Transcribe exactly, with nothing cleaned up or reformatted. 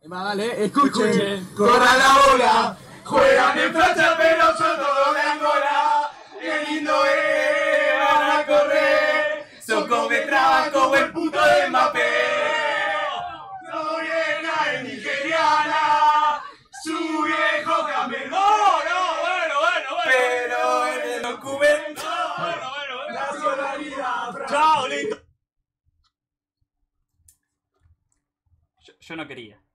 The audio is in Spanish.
Vale, escuchen, Escuchen. corran la bola, Juegan en Francia pero son todos de Angola. Qué lindo es, van a correr. Soco me traba como el puto de Mbappé. Su vieja es nigeriana, su viejo campeón. No, no, bueno, bueno, bueno. Pero en el documento, no, bueno, bueno, bueno. Nacionalidad. Chao, listo. Yo, yo no quería.